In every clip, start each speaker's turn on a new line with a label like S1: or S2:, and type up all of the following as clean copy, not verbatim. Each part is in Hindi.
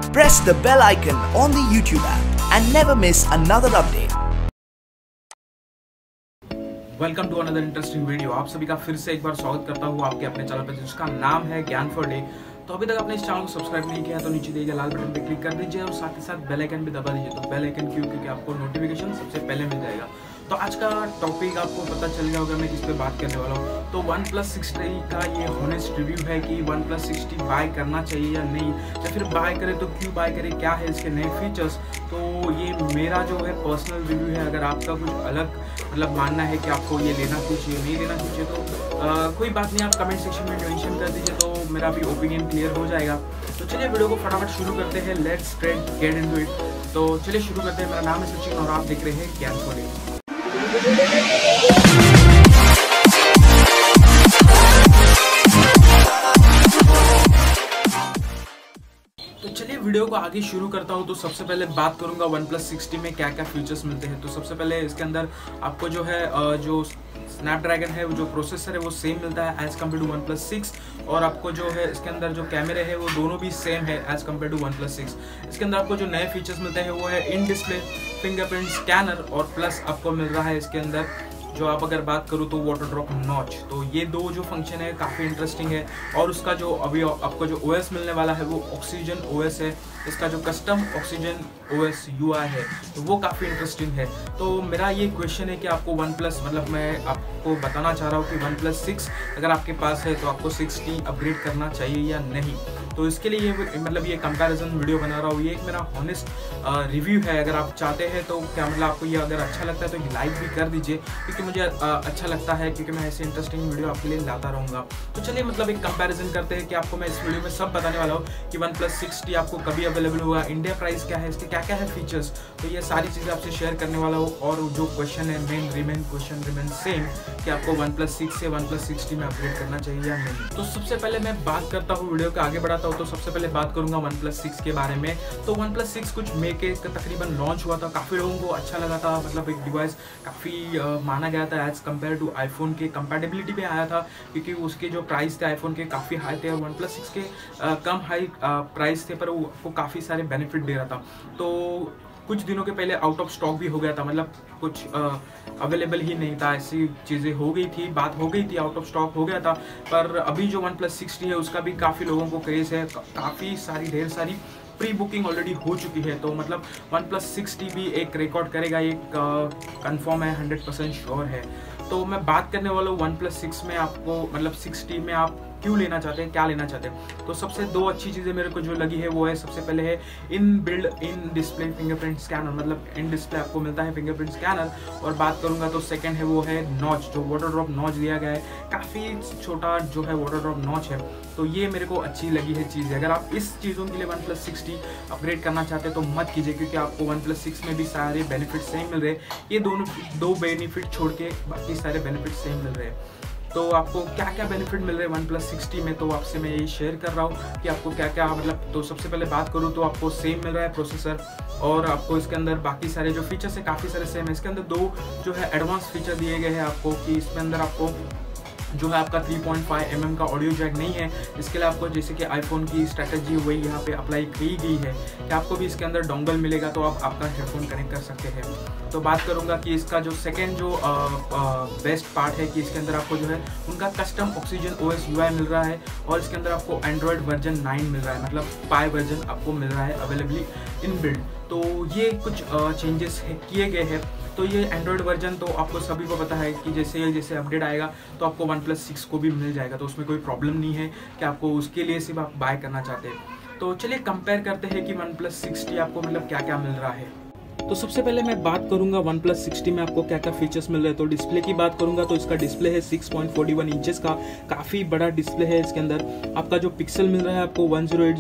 S1: Press the bell icon on the YouTube app and never miss another update.
S2: Welcome to another interesting video. आप सभी का फिर से एक बार स्वागत करता हूँ आपके अपने चैनल पर, जिसका नाम है ज्ञान फॉर डे। तो अभी तक आपने इस चैनल को सब्सक्राइब नहीं किया है तो नीचे दिए गए लाल बटन पे क्लिक कर दीजिए और साथ ही साथ बेल आइकन भी दबा दीजिए। तो बेल आइकन क्यों? क्योंकि आपको नोटिफिकेशन सबसे पहले मिल जाएगा। तो आज का टॉपिक आपको पता चल गया होगा मैं किस पे बात करने वाला हूँ। तो OnePlus 6T का ये हॉनेस्ट रिव्यू है कि OnePlus 6T बाय करना चाहिए या नहीं, या फिर बाय करें तो क्यों बाय करें, क्या है इसके नए फीचर्स। तो ये मेरा जो है पर्सनल रिव्यू है। अगर आपका कुछ अलग मतलब मानना है कि आपको ये लेना चाहिए नहीं लेना चाहिए तो कोई बात नहीं, आप कमेंट सेक्शन में मेंशन कर दीजिए तो मेरा भी ओपिनियन क्लियर हो जाएगा। तो चलिए वीडियो को फटाफट शुरू करते हैं। Let's get into it. तो चलिए शुरू करते हैं। मेरा नाम है सचिन और आप देख रहे हैं ज्ञान फॉर डे। तो चलिए वीडियो को आगे शुरू करता हूँ। तो सबसे पहले बात करूंगा OnePlus 6T में क्या क्या फीचर्स मिलते हैं। तो सबसे पहले इसके अंदर आपको जो है जो स्नैपड्रैगन है, जो प्रोसेसर है वो सेम मिलता है एज कम्पेयर टू OnePlus 6। और आपको जो है इसके अंदर जो कैमरे है वो दोनों भी सेम है एज कम्पेयर टू OnePlus 6। इसके अंदर आपको जो नए फीचर्स मिलते हैं वो है इन डिस्प्ले फिंगरप्रिंट स्कैनर, और प्लस आपको मिल रहा है इसके अंदर जो आप अगर बात करूँ तो वाटर ड्रॉप नॉच। तो ये दो जो फंक्शन है काफ़ी इंटरेस्टिंग है। और उसका जो अभी आपको जो OS मिलने वाला है वो ऑक्सीजन OS है। इसका जो कस्टम ऑक्सीजन OS UI है तो वो काफ़ी इंटरेस्टिंग है। तो मेरा ये क्वेश्चन है कि आपको OnePlus मतलब मैं आपको बताना चाह रहा हूँ कि OnePlus 6 अगर आपके पास है तो आपको 6T अपग्रेड करना चाहिए या नहीं। तो इसके लिए ये कंपैरिजन वीडियो बना रहा हूँ। ये एक मेरा ऑनेस्ट रिव्यू है। अगर आप चाहते हैं तो क्या मतलब आपको ये अगर अच्छा लगता है तो लाइक भी कर दीजिए, क्योंकि मुझे अच्छा लगता है, क्योंकि मैं ऐसे इंटरेस्टिंग वीडियो आपके लिए लाता रहूँगा। तो चलिए मतलब एक कंपैरिजन करते हैं कि आपको मैं इस वीडियो में सब बताने वाला हूँ कि OnePlus 6T आपको कभी अवेलेबल होगा, इंडिया प्राइस क्या है, इसके क्या क्या है फीचर्स। तो ये सारी चीज़ें आपसे शेयर करने वाला हूँ। और जो क्वेश्चन है क्वेश्चन रिमेन सेम कि आपको OnePlus 6 से OnePlus 6T में अपग्रेड करना चाहिए या नहीं। तो सबसे पहले मैं बात करता हूँ, वीडियो को आगे बढ़ाता हूँ। तो सबसे पहले बात करूंगा OnePlus 6 के बारे में। तो OnePlus 6 कुछ मई के तकरीबन लॉन्च हुआ था। काफ़ी लोगों को अच्छा लगा था, मतलब एक डिवाइस काफ़ी माना गया था एज कम्पेयर टू आईफोन के। कंपैटिबिलिटी पे आया था क्योंकि उसके जो प्राइस थे आईफोन के काफ़ी हाई थे और OnePlus 6 के कम हाई प्राइस थे, पर वो आपको काफ़ी सारे बेनिफिट दे रहा था। तो कुछ दिनों के पहले आउट ऑफ स्टॉक भी हो गया था, मतलब कुछ अवेलेबल ही नहीं था, ऐसी चीज़ें हो गई थी, बात हो गई थी, आउट ऑफ स्टॉक हो गया था। पर अभी जो OnePlus 6T है उसका भी काफ़ी लोगों को क्रेज़ है, काफ़ी सारी ढेर सारी प्री बुकिंग ऑलरेडी हो चुकी है। तो मतलब OnePlus 6T भी एक रिकॉर्ड करेगा, एक कंफर्म है, 100% श्योर है। तो मैं बात करने वाला हूँ OnePlus 6 में आपको मतलब 6T में आप क्यों लेना चाहते हैं, क्या लेना चाहते हैं। तो सबसे दो अच्छी चीज़ें मेरे को जो लगी है वो है, सबसे पहले है इन डिस्प्ले फिंगरप्रिंट स्कैनर, मतलब इन डिस्प्ले आपको मिलता है फिंगरप्रिंट स्कैनर। और बात करूंगा तो सेकंड है वो है नॉच, जो वाटर ड्रॉप नॉच दिया गया है, काफ़ी छोटा जो है वाटर ड्रॉप नॉच है। तो ये मेरे को अच्छी लगी है चीज़। अगर आप इस चीज़ों के लिए OnePlus 6T अपग्रेड करना चाहते हैं तो मत कीजिए, क्योंकि आपको OnePlus 6 में भी सारे बेनिफिट सेम मिल रहे हैं। ये दोनों दो बेनिफिट छोड़ के बाकी सारे बेनिफिट सेम मिल रहे हैं। तो आपको क्या क्या बेनिफिट मिल रहे हैं OnePlus 6T में, तो आपसे मैं यही शेयर कर रहा हूँ कि आपको क्या क्या मतलब। तो सबसे पहले बात करूँ तो आपको सेम मिल रहा है प्रोसेसर, और आपको इसके अंदर बाकी सारे जो फीचर्स है काफ़ी सारे सेम है। इसके अंदर दो जो है एडवांस फीचर दिए गए हैं आपको, कि इसके अंदर आपको जो है आपका 3.5 mm का ऑडियो जैक नहीं है। इसके लिए आपको जैसे कि आईफोन की स्ट्रैटेजी वही यहाँ पे अप्लाई की गई है कि आपको भी इसके अंदर डोंगल मिलेगा, तो आप आपका हेडफोन कनेक्ट कर सकते हैं। तो बात करूँगा कि इसका जो सेकेंड जो बेस्ट पार्ट है कि इसके अंदर आपको जो है उनका कस्टम ऑक्सीजन OS UI मिल रहा है, और इसके अंदर आपको एंड्रॉयड वर्जन 9 मिल रहा है, मतलब पाई वर्जन आपको मिल रहा है अवेलेबली इन बिल्ड। तो ये कुछ चेंजेस किए गए हैं। तो ये एंड्रॉयड वर्जन तो आपको सभी को पता है कि जैसे अपडेट आएगा तो आपको OnePlus 6 को भी मिल जाएगा, तो उसमें कोई प्रॉब्लम नहीं है कि आपको उसके लिए सिर्फ आप बाय करना चाहते हैं। तो चलिए कंपेयर करते हैं कि OnePlus 6T आपको मतलब क्या क्या मिल रहा है। तो सबसे पहले मैं बात करूंगा OnePlus 6T में आपको क्या क्या फीचर्स मिल रहे हैं। तो डिस्प्ले की बात करूंगा तो इसका डिस्प्ले है 6.41 इंचेस का, काफ़ी बड़ा डिस्प्ले है। इसके अंदर आपका जो पिक्सल मिल रहा है आपको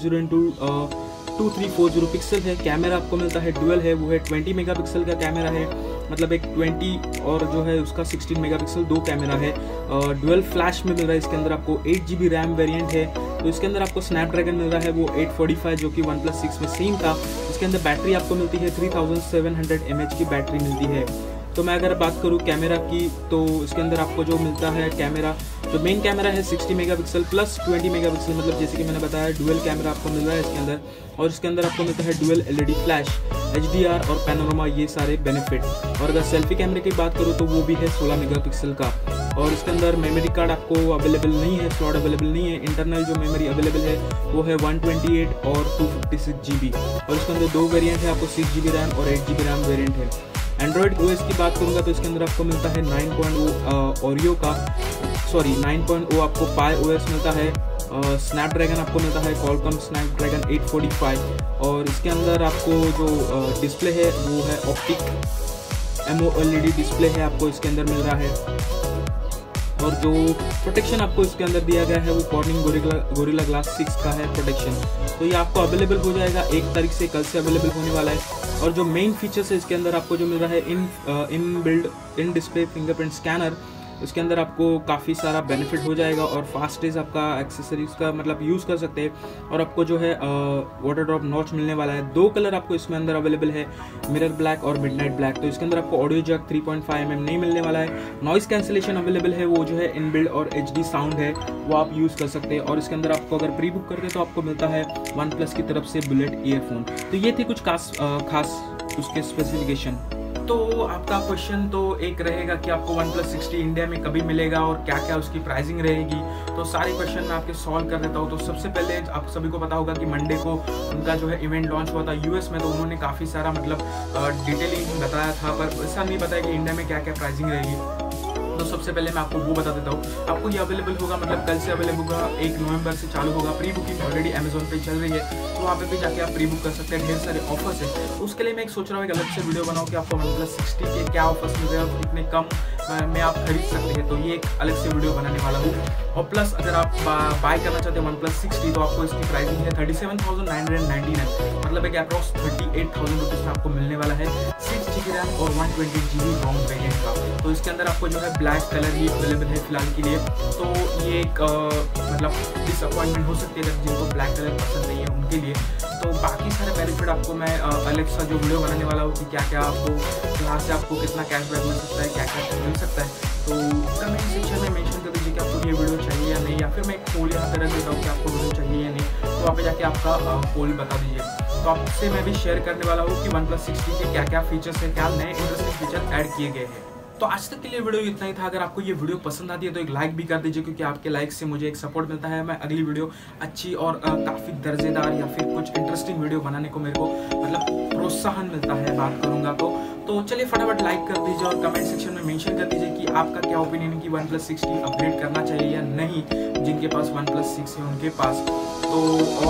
S2: 1080 x 2340 पिक्सल है। कैमरा आपको मिलता है डुअल है, वो है 20 मेगापिक्सल का कैमरा है, मतलब एक 20 और जो है उसका 16 मेगापिक्सल दो कैमरा है। डुअल फ्लैश में मिल रहा है। इसके अंदर आपको 8GB रैम वेरिएंट है। तो इसके अंदर आपको स्नैपड्रैगन मिल रहा है वो 845 जो कि OnePlus 6 में सेम था। इसके अंदर बैटरी आपको मिलती है 3700 mAh की बैटरी मिलती है। तो मैं अगर बात करूँ कैमरा की, तो इसके अंदर आपको जो मिलता है कैमरा, जो मेन कैमरा है 60 मेगापिक्सल प्लस 20 मेगापिक्सल, मतलब जैसे कि मैंने बताया डुअल कैमरा आपको मिल रहा है इसके अंदर। और इसके अंदर आपको मिलता है डुअल LED फ्लैश, HDR और पैनोरामा, ये सारे बेनिफिट। और अगर सेल्फी कैमरे की बात करूँ तो वो भी है 16 मेगापिक्सल का। और इसके अंदर मेमोरी कार्ड आपको अवेलेबल नहीं है, स्लॉट अवेलेबल नहीं है। इंटरनल जो मेमोरी अवेलेबल है वो है 128 और 256 GB। और इसके अंदर 2 वेरिएंट है, आपको 6 GB रैम और 8 GB रैम वेरिएंट है। एंड्रॉयड OS की बात करूँगा तो इसके अंदर आपको मिलता है 9.0 आपको पाई OS मिलता है। स्नैपड्रैगन आपको मिलता है कॉलकॉम स्नैपड्रैगन 845। और इसके अंदर आपको जो डिस्प्ले है वो है ऑप्टिक AMOLED डिस्प्ले है, आपको इसके अंदर मिल रहा है। और जो प्रोटेक्शन आपको इसके अंदर दिया गया है वो कॉर्निंग गोरिल्ला ग्लास 6 का है प्रोटेक्शन। तो ये आपको अवेलेबल हो जाएगा 1 तारीख से, कल से अवेलेबल होने वाला है। और जो मेन फीचर्स है इसके अंदर आपको जो मिल रहा है इन डिस्प्ले फिंगरप्रिंट स्कैनर, उसके अंदर आपको काफ़ी सारा बेनिफिट हो जाएगा। और फास्टेज आपका एक्सेसरीज का मतलब यूज़ कर सकते हैं। और आपको जो है वाटर ड्रॉप नॉच मिलने वाला है। 2 कलर आपको इसमें अंदर अवेलेबल है, मिरर ब्लैक और मिडनाइट ब्लैक। तो इसके अंदर आपको ऑडियो जैक 3.5 mm नहीं मिलने वाला है। नॉइस कैंसिलेशन अवेलेबल है, वो जो है इनबिल्ड और HD साउंड है वो आप यूज़ कर सकते हैं। और इसके अंदर आपको अगर प्री बुक करते हैं तो आपको मिलता है OnePlus की तरफ से बुलेट ईयरफोन। तो ये थी कुछ खास उसके स्पेसिफिकेशन। तो आपका क्वेश्चन तो एक रहेगा कि आपको OnePlus 60 इंडिया में कभी मिलेगा और क्या क्या उसकी प्राइसिंग रहेगी। तो सारे क्वेश्चन मैं आपके सॉल्व कर देता हूँ। तो सबसे पहले आप सभी को पता होगा कि मंडे को उनका जो है इवेंट लॉन्च हुआ था US में। तो उन्होंने काफ़ी सारा मतलब डिटेलिंग बताया था, पर ऐसा नहीं बताया कि इंडिया में क्या क्या प्राइसिंग रहेगी। तो सबसे पहले मैं आपको वो बता देता हूँ। आपको ये अवेलेबल होगा, मतलब कल से अवेलेबल होगा, 1 नवंबर से चालू होगा। प्री बुकिंग ऑलरेडी अमेजोन पे चल रही है, तो वहाँ पे भी जाके आप प्री बुक कर सकते हैं। ढेर सारे ऑफर्स है। तो उसके लिए मैं एक सोच रहा हूँ एक अलग से वीडियो बनाऊँ कि आपको OnePlus 60 के क्या ऑफर्स मिल रहे हैं और कितने कम में आप खरीद सकते हैं। तो ये एक अलग से वीडियो बनाने वाला हूँ। और प्लस अगर आप बाय करना चाहते हैं OnePlus 60 तो आपको इसकी प्राइसिंग है 37,999, मतलब एक अप्रॉक्स 38,000 रुपीज़ में आपको मिलने वाला है। 6 GB रैम और 120 GB रोम वेरिएंट का। तो इसके अंदर आपको जो है ब्लैक कलर ही अवेलेबल है फिलहाल के लिए। तो ये एक मतलब डिसअपॉइंटमेंट हो सकती है अगर जिनको ब्लैक कलर पसंद नहीं है उनके लिए। तो बाकी सारे बेनिफिट आपको मैं अलग सा जो वीडियो बनाने वाला हूँ कि क्या क्या आपको यहाँ से आपको कितना कैशबैक मिल सकता है, क्या क्या मिल सकता है। तो कमेंट सेक्शन में मेंशन कर दीजिए कि आपको ये वीडियो चाहिए या नहीं, या फिर मैं एक पोल यहाँ पर रख देता हूँ कि आपको वीडियो चाहिए या नहीं। तो वहाँ पे जाके आपका पोल बता दीजिए। तो आपसे मैं भी शेयर करने वाला हूँ कि OnePlus 60 के क्या क्या फीचर्स हैं, क्या नए इंटरेस्टिंग फीचर ऐड किए गए हैं। तो आज तक के लिए वीडियो इतना ही था। अगर आपको ये वीडियो पसंद आती है तो एक लाइक भी कर दीजिए, क्योंकि आपके लाइक से मुझे एक सपोर्ट मिलता है। मैं अगली वीडियो अच्छी और काफ़ी दर्जेदार या फिर कुछ इंटरेस्टिंग वीडियो बनाने को मेरे को मतलब प्रोत्साहन मिलता है, बात करूँगा तो चलिए फटाफट लाइक कर दीजिए और कमेंट सेक्शन में मेंशन कर दीजिए कि आपका क्या ओपिनियन है कि OnePlus 60 अपग्रेड करना चाहिए या नहीं। जिनके पास OnePlus 6 है उनके पास। तो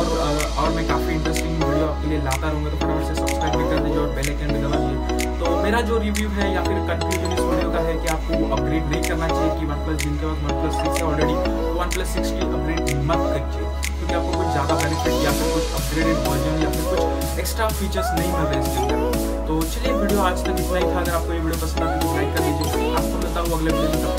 S2: और मैं काफ़ी इंटरेस्टिंग वीडियो आपके लिए लाता रहूँगा। तो फटाफट से सब्सक्राइब भी कर दीजिए और बेल आइकन भी दबा दीजिए। तो मेरा जो रिव्यू है या फिर कंक्लूजन इस वीडियो का है कि आपको अपग्रेड नहीं करना चाहिए कि OnePlus जिनके पास OnePlus 6 है ऑलरेडी, तो OnePlus 60 अपग्रेड मत करिए, क्योंकि आपको कुछ ज़्यादा बेनिफिट या फिर कुछ अपग्रेडेड वर्जन या फिर कुछ एक्स्ट्रा फीचर्स नहीं मिल रहे इसके अंदर। तो चलिए वीडियो आज तक इतना ही था। अगर आपको ये वीडियो पसंद आती है तो लाइक कर दीजिए। आपको मिलता हूँ अगले वीडियो में।